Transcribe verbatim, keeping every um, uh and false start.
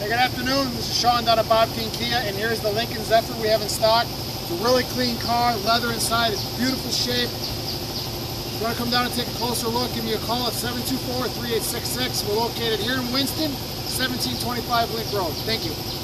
Hey, good afternoon. This is Shawn down at Bob King Kia, and here's the Lincoln Zephyr we have in stock. It's a really clean car, leather inside, it's beautiful shape. If you want to come down and take a closer look, give me a call at seven two four, three eight six six. We're located here in Winston, seventeen twenty-five Link Road. Thank you.